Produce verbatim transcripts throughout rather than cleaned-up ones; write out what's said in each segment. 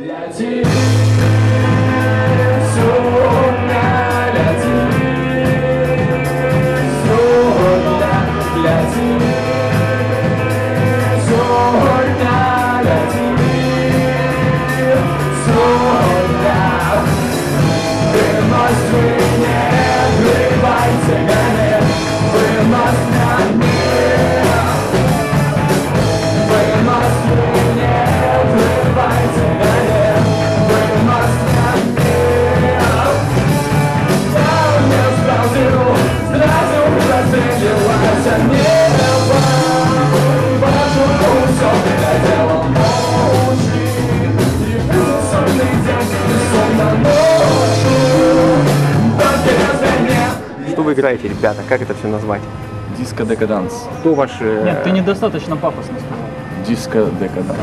Что вы играете, ребята? Как это все назвать? Диско-декаданс. Кто ваши... Нет, ты недостаточно пафосно сказал. Диско-декаданс.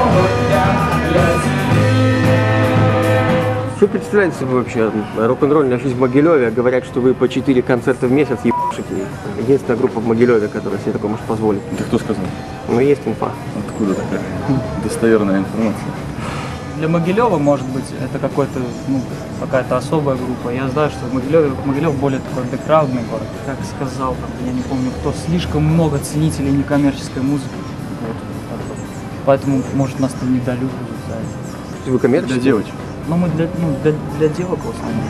Что представляете собой вообще рок-н-ролльная жизнь в Могилеве? Говорят, что вы по четыре концерта в месяц ебашите. Единственная группа в Могилеве, которая себе такое может позволить. Это кто сказал? Ну, есть инфа. Откуда такая достоверная информация? Для Могилева, может быть, это какой-то, ну, какая-то особая группа. Я знаю, что Могилев, Могилев более такой андеграундный город. Как сказал, там, я не помню кто, слишком много ценителей некоммерческой музыки. Вот. Поэтому, может, нас там недолюбливают за это. Вы коммерческие? Для девочек. Ну, мы для, ну, для, для девок в основном.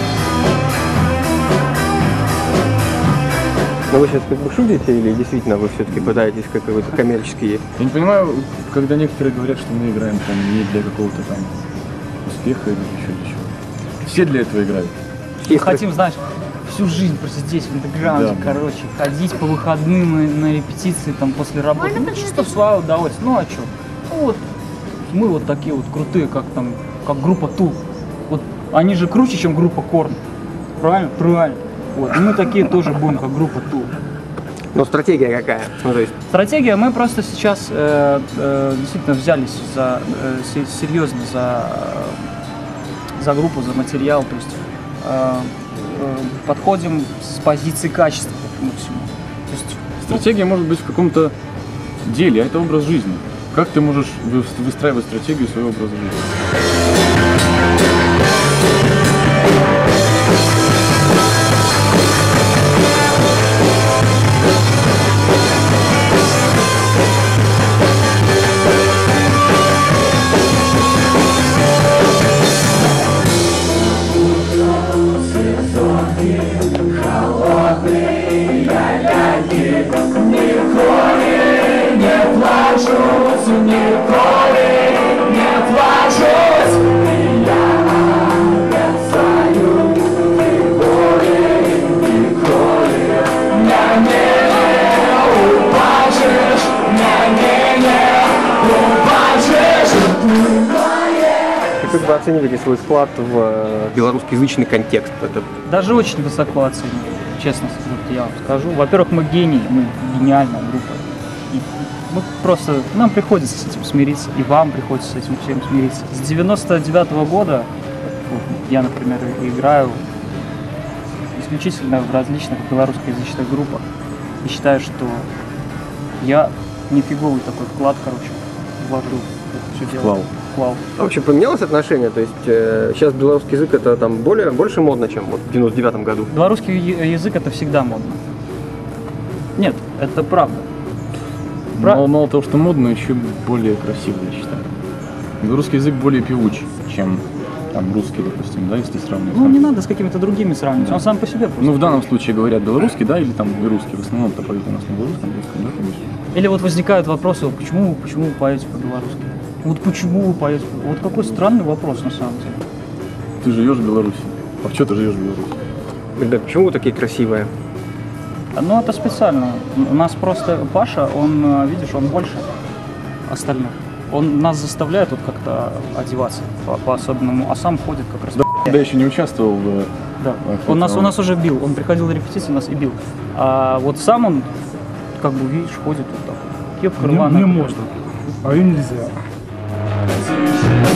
Но вы сейчас как бы шутите или действительно вы все-таки пытаетесь какой-то коммерческий... Я не понимаю, когда некоторые говорят, что мы играем там не для какого-то там успеха или еще для чего. Все для этого играют. Мы хотим, знаешь, всю жизнь просто здесь, в андеграунде, да, короче, ходить по выходным на, на репетиции там после работы. Ну, чисто в свое удовольствие. Ну, а что? Ну, вот, мы вот такие вот крутые, как там, как группа Тул. Вот, они же круче, чем группа Корн. Правильно? Правильно. Вот, и мы такие тоже будем, как группа Тул. Но стратегия какая? Ну, то есть... Стратегия, мы просто сейчас э, э, действительно взялись за, э, серьезно за, э, за группу, за материал, то есть э, э, подходим с позиции качества к этому всему. То есть, стратегия может быть в каком-то деле, а это образ жизни. Как ты можешь выстраивать стратегию своего образа жизни? Как вы оцениваете свой вклад в белорусскоязычный контекст? Это... Даже очень высоко оцениваю, честно я вам скажу. Во-первых, мы гении, мы гениальная группа. И мы просто, нам приходится с этим смириться, и вам приходится с этим всем смириться. С девяносто девятого года я, например, играю исключительно в различных белорусскоязычных группах. И считаю, что я нифиговый такой вклад, короче, вложу в это все дело. Вклал. А вообще поменялось отношение? То есть э, сейчас белорусский язык это там более, больше модно, чем вот в девяносто девятом году? Белорусский язык это всегда модно. Нет, это правда. Прав... Мало, мало того, что модно, еще более красивый, я считаю. Белорусский язык более певучий, чем там русский, допустим, да, если сравнивать. Ну, не надо с какими-то другими сравнивать, да. Он сам по себе просто. Ну, в данном случае говорят белорусский, да, или там и русский, в основном-то поют у нас на белорусском, русском, да, конечно. Или вот возникают вопросы, почему, почему вы поете по-белорусски? Вот почему вы поете? Вот какой странный вопрос на самом деле. Ты живешь в Беларуси. А что ты живешь в Беларуси? Ребят, почему вы такие красивые? Ну, это специально. У нас просто Паша, он, видишь, он больше остальных. Он нас заставляет вот как-то одеваться по-особенному, а сам ходит как раз. Да, я еще не участвовал в... Да. Он нас, он нас уже бил. Он приходил на репетиции, нас и бил. А вот сам он, как бы, видишь, ходит вот так. Кепка рваная. Мне можно, а им нельзя. Thank you.